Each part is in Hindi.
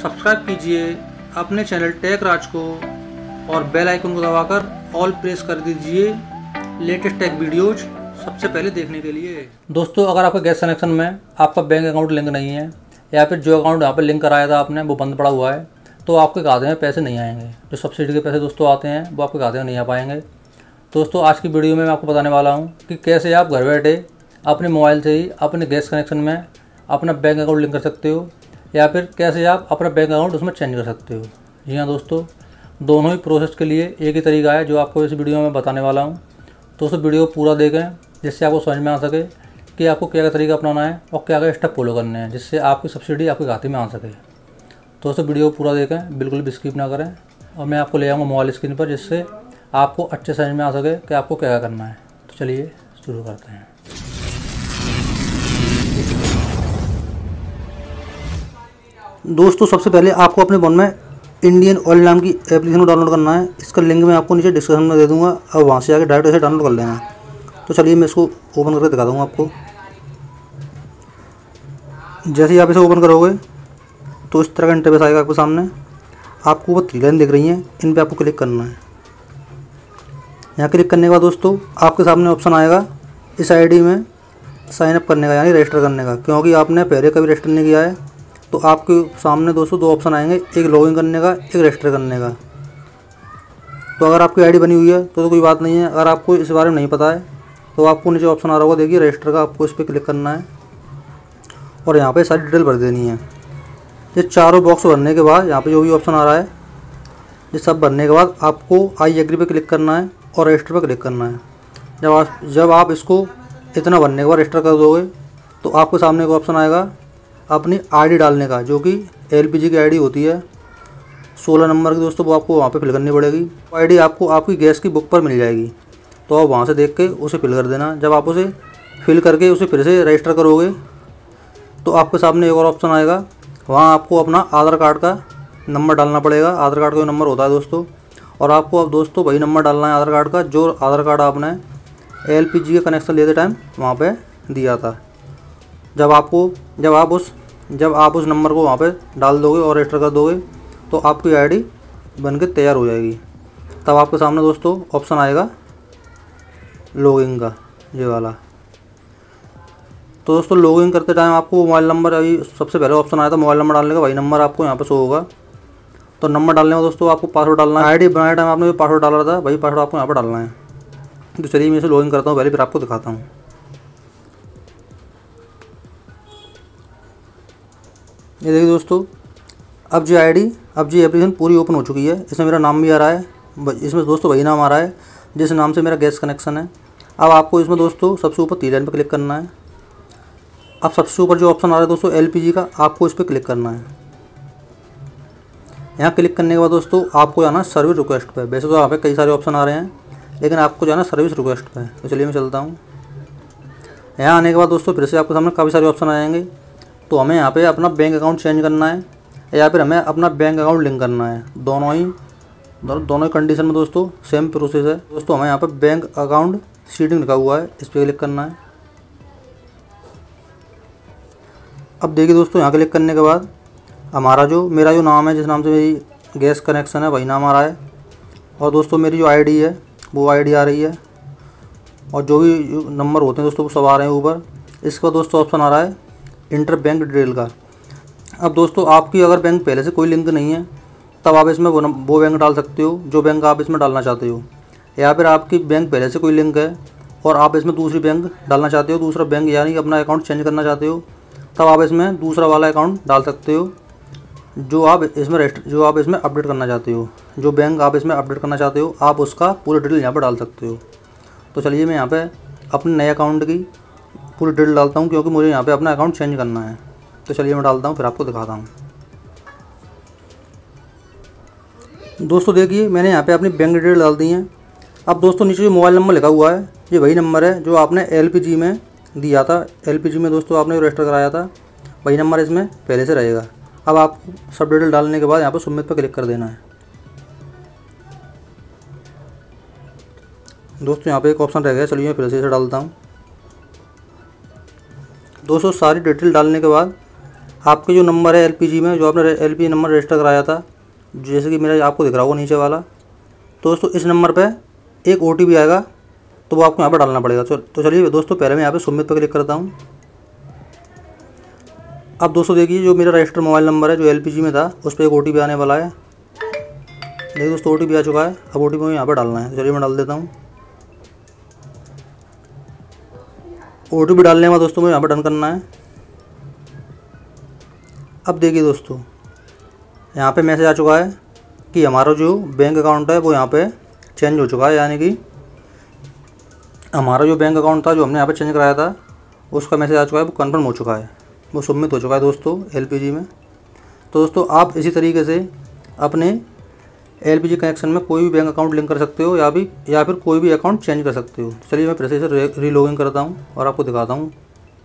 सब्सक्राइब कीजिए अपने चैनल टेक राज को और बेल आइकन को दबाकर ऑल प्रेस कर दीजिए लेटेस्ट टेक वीडियोज सबसे पहले देखने के लिए। दोस्तों, अगर आपका गैस कनेक्शन में आपका बैंक अकाउंट लिंक नहीं है या फिर जो अकाउंट यहाँ पर लिंक कराया था आपने वो बंद पड़ा हुआ है तो आपके खाते में पैसे नहीं आएंगे। जो सब्सिडी के पैसे दोस्तों आते हैं वो आपके खाते में नहीं आ पाएंगे। दोस्तों, आज की वीडियो में मैं आपको बताने वाला हूँ कि कैसे आप घर बैठे अपने मोबाइल से ही अपने गैस कनेक्शन में अपना बैंक अकाउंट लिंक कर सकते हो या फिर कैसे आप अपना बैंक अकाउंट उसमें चेंज कर सकते हो। जी हाँ दोस्तों, दोनों ही प्रोसेस के लिए एक ही तरीका है जो आपको इस वीडियो में बताने वाला हूँ। दोस्तों, वीडियो पूरा देखें जिससे आपको समझ में आ सके कि आपको क्या क्या तरीका अपनाना है और क्या क्या स्टेप फॉलो करने हैं जिससे आपकी सब्सिडी आपके खाते में आ सके। दोस्तों, वीडियो पूरा देखें, बिल्कुल भी स्किप ना करें और मैं आपको ले आऊँगा मोबाइल स्क्रीन पर जिससे आपको अच्छे समझ में आ सके कि आपको क्या क्या करना है। तो चलिए शुरू करते हैं। दोस्तों, सबसे पहले आपको अपने फ़ोन में इंडियन ऑयल नाम की एप्लीकेशन को डाउनलोड करना है। इसका लिंक मैं आपको नीचे डिस्क्रिप्शन में दे दूंगा और वहाँ से आके डायरेक्ट ऐसे डाउनलोड कर लेना है। तो चलिए मैं इसको ओपन करके दिखा दूँगा आपको। जैसे ही आप इसे ओपन करोगे तो इस तरह का इंटरफेस आएगा आपके सामने। आपको वो 3 लाइन दिख रही हैं, इन पर आपको क्लिक करना है। यहाँ क्लिक करने के बाद दोस्तों आपके सामने ऑप्शन आएगा इस आईडी में साइन अप करने का, यानी रजिस्टर करने का। क्योंकि आपने पहले कभी रजिस्टर नहीं किया है तो आपके सामने दोस्तों 2 ऑप्शन आएंगे, एक लॉगिन करने का, एक रजिस्टर करने का। तो अगर आपकी आईडी बनी हुई है तो कोई बात नहीं है। अगर आपको इस बारे में नहीं पता है तो आपको नीचे ऑप्शन आ रहा होगा, देखिए रजिस्टर का, आपको इस पर क्लिक करना है और यहाँ पे सारी डिटेल भर देनी है। ये चारों बॉक्स भरने के बाद यहाँ पे जो भी ऑप्शन आ रहा है ये सब भरने के बाद आपको आई एग्री पे क्लिक करना है और रजिस्टर पे क्लिक करना है। जब आप इसको इतना भरने के बाद रजिस्टर कर दोगे तो आपके सामने एक ऑप्शन आएगा अपनी आईडी डालने का, जो कि एलपीजी की आईडी होती है 16 नंबर की दोस्तों, वो आपको वहाँ पे फिल करनी पड़ेगी। आईडी आपको आपकी गैस की बुक पर मिल जाएगी, तो आप वहाँ से देख के उसे फिल कर देना। जब आप उसे फिल करके उसे फिर से रजिस्टर करोगे तो आपके सामने एक और ऑप्शन आएगा, वहाँ आपको अपना आधार कार्ड का नंबर डालना पड़ेगा। आधार कार्ड का जो नंबर होता है दोस्तों, और आपको अब दोस्तों वही नंबर डालना है आधार कार्ड का जो आधार कार्ड आपने एलपीजी का कनेक्शन लेते टाइम वहाँ पे दिया था। जब आप उस नंबर को वहाँ पे डाल दोगे और रजिस्टर कर दोगे तो आपकी आईडी बनके तैयार हो जाएगी। तब आपके सामने दोस्तों ऑप्शन आएगा लॉगिन का, ये वाला। तो दोस्तों लॉगिन करते टाइम आपको मोबाइल नंबर, अभी सबसे पहले ऑप्शन आया था मोबाइल नंबर डालने का, वही नंबर आपको यहाँ पे शो होगा। तो नंबर डालने में दोस्तों आपको पासवर्ड डालना है। आईडी बनाए टाइम आपने जो पासवर्ड डाला था वही पासवर्ड आपको यहाँ पर डालना है। तो चलिए मैं इसे लॉगिन करता हूँ पहले, फिर आपको दिखाता हूँ। ये देखिए दोस्तों, अब जी एप्लीकेशन पूरी ओपन हो चुकी है। इसमें मेरा नाम भी आ रहा है, इसमें दोस्तों वही नाम आ रहा है जिस नाम से मेरा गैस कनेक्शन है। अब आपको इसमें दोस्तों सबसे ऊपर 3 लाइन पर क्लिक करना है। अब सबसे ऊपर जो ऑप्शन आ रहा है दोस्तों एलपीजी का, आपको इस पर क्लिक करना है। यहाँ क्लिक करने के बाद दोस्तों आपको जाना सर्विस रिक्वेस्ट पे। वैसे तो यहाँ पे कई सारे ऑप्शन आ रहे हैं लेकिन आपको जाना सर्विस रिक्वेस्ट पे। तो चलिए मैं चलता हूँ। यहाँ आने के बाद दोस्तों फिर से आपके सामने काफ़ी सारे ऑप्शन आएंगे। तो हमें यहाँ पे अपना बैंक अकाउंट चेंज करना है या फिर हमें अपना बैंक अकाउंट लिंक करना है। दोनों ही कंडीशन में दोस्तों सेम प्रोसेस है। दोस्तों हमें यहाँ पे बैंक अकाउंट सीटिंग लिखा हुआ है, इस पर क्लिक करना है। अब देखिए दोस्तों, यहाँ क्लिक करने के बाद मेरा जो नाम है, जिस नाम से मेरी गैस कनेक्शन है वही नाम आ रहा है। और दोस्तों मेरी जो आईडी है वो आईडी आ रही है और जो भी नंबर होते हैं दोस्तों वो सब आ रहे हैं ऊपर। इसका दोस्तों ऑप्शन आ रहा है इंटर बैंक डिटेल का। अब दोस्तों आपकी अगर बैंक पहले से कोई लिंक नहीं है तब आप इसमें वो बैंक डाल सकते हो जो बैंक आप इसमें डालना चाहते हो, या फिर आपकी बैंक पहले से कोई लिंक है और आप इसमें दूसरी बैंक डालना चाहते हो, दूसरा बैंक यानी अपना अकाउंट चेंज करना चाहते हो, तब आप इसमें दूसरा वाला अकाउंट डाल सकते हो जो आप इसमें अपडेट करना चाहते हो। जो बैंक आप इसमें अपडेट करना चाहते हो आप उसका पूरी डिटेल यहाँ पर डाल सकते हो। तो चलिए मैं यहाँ पे अपने नए अकाउंट की पूरी डिटेल डालता हूँ क्योंकि मुझे यहाँ पे अपना अकाउंट चेंज करना है। तो चलिए मैं डालता हूँ, फिर आपको दिखाता हूँ। दोस्तों देखिए मैंने यहाँ पे अपनी बैंक डिटेल डाल दी है। अब दोस्तों नीचे जो मोबाइल नंबर लिखा हुआ है ये वही नंबर है जो आपने एलपीजी में दिया था। एलपीजी में दोस्तों आपने रजिस्टर कराया था, वही नंबर इसमें पहले से रहेगा। अब आपको सब डिटेल डालने के बाद यहाँ पर सबमिट पर क्लिक कर देना है। दोस्तों यहाँ पे एक ऑप्शन रह गया, चलिए मैं फिर से इसे डालता हूँ। दोस्तों सारी डिटेल डालने के बाद आपके जो नंबर है एलपीजी में, जो आपने एलपीजी नंबर रजिस्टर कराया था, जैसे कि मेरा आपको दिख रहा होगा नीचे वाला, तो दोस्तों इस नंबर पे एक ओटीपी आएगा, तो वो आपको यहाँ पर डालना पड़ेगा। तो चलिए दोस्तों, पहले मैं यहाँ पे सबमिट पर क्लिक करता हूँ। अब दोस्तों देखिए, जो मेरा रजिस्टर मोबाइल नंबर है जो एलपीजी में था, उस पर एक ओटीपी आने वाला है। देखिए दोस्तों, ओटीपी आ चुका है। अब ओटीपी मुझे यहाँ पर डालना है। चलिए मैं डाल देता हूँ। ओटीपी डालने के बाद दोस्तों मुझे यहाँ पर डन करना है। अब देखिए दोस्तों, यहाँ पे मैसेज आ चुका है कि हमारा जो बैंक अकाउंट है वो यहाँ पे चेंज हो चुका है, यानी कि हमारा जो बैंक अकाउंट था जो हमने यहाँ पे चेंज कराया था, उसका मैसेज आ चुका है, वो कन्फर्म हो चुका है, वो सबमिट हो चुका है दोस्तों एलपीजी में। तो दोस्तों आप इसी तरीके से अपने एलपीजी कनेक्शन में कोई भी बैंक अकाउंट लिंक कर सकते हो, या फिर कोई भी अकाउंट चेंज कर सकते हो। चलिए मैं फिर से रीलॉगिन करता हूँ और आपको दिखाता हूँ।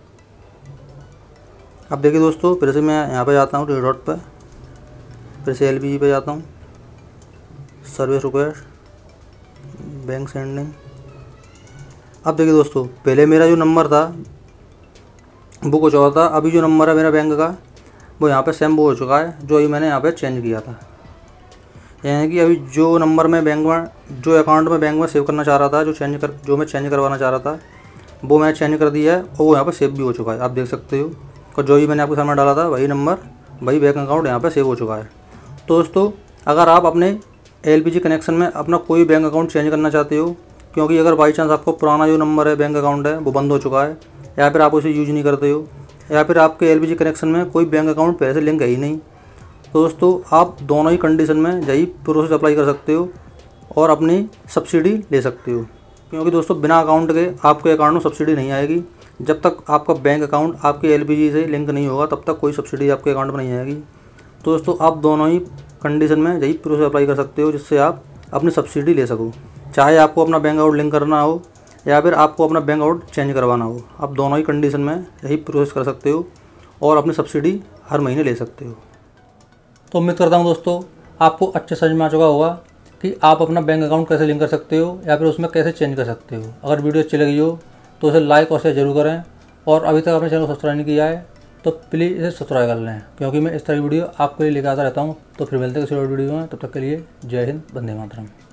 अब देखिए दोस्तों, फिर से मैं यहाँ पे जाता हूँ थ्री डॉट पर, फिर से एलपीजी पे जाता हूँ, सर्विस रिक्वेस्ट, बैंक सेंडिंग। अब देखिए दोस्तों, पहले मेरा जो नंबर था वो कुछ और था, अभी जो नंबर है मेरा बैंक का वो यहाँ पे सेम वो हो चुका है जो अभी मैंने यहाँ पे चेंज किया था। यानी कि अभी जो नंबर मैं बैंक में, जो अकाउंट में बैंक में सेव करना चाह रहा था, जो मैं चेंज करवाना चाह रहा था, वो मैं चेंज कर दिया है और वो यहाँ पे सेव भी हो चुका है, आप देख सकते हो। और जो भी मैंने आपके सामने डाला था वही नंबर, वही बैंक अकाउंट यहाँ पे सेव हो चुका है। तो दोस्तों, अगर आप अपने एलपीजी कनेक्शन में अपना कोई बैंक अकाउंट चेंज करना चाहते हो, क्योंकि अगर बाई चांस आपको पुराना जो नंबर है बैंक अकाउंट है वो बंद हो चुका है, या फिर आप उसे यूज नहीं करते हो, या फिर आपके एलपीजी कनेक्शन में कोई बैंक अकाउंट पहले से लिंक है ही नहीं, तो दोस्तों आप दोनों ही कंडीशन में यही प्रोसेस अप्लाई कर सकते हो और अपनी सब्सिडी ले सकते हो। क्योंकि दोस्तों बिना अकाउंट के आपके अकाउंट में सब्सिडी नहीं आएगी। जब तक आपका बैंक अकाउंट आपके एलपीजी से लिंक नहीं होगा तब तक कोई सब्सिडी आपके अकाउंट में नहीं आएगी। तो दोस्तों आप दोनों ही कंडीशन में यही प्रोसेस अप्लाई कर सकते हो, जिससे आप अपनी सब्सिडी ले सको। चाहे आपको अपना बैंक अकाउंट लिंक करना हो या फिर आपको अपना बैंक अकाउंट चेंज करवाना हो, आप दोनों ही कंडीशन में यही प्रोसेस कर सकते हो और अपनी सब्सिडी हर महीने ले सकते हो। तो उम्मीद करता हूँ दोस्तों आपको अच्छे समझ में आ चुका होगा कि आप अपना बैंक अकाउंट कैसे लिंक कर सकते हो या फिर उसमें कैसे चेंज कर सकते हो। अगर वीडियो अच्छी लगी हो तो उसे लाइक और शेयर जरूर करें, और अभी तक आपने चैनल को सब्सक्राइब नहीं किया है तो प्लीज़ इसे सब्सक्राइब कर लें, क्योंकि मैं इस तरह की वीडियो आपके लिए लेकर आता रहता हूँ। तो फिर मिलते हैं किसी और वीडियो में, तब तक के लिए जय हिंद, वंदे मातरम।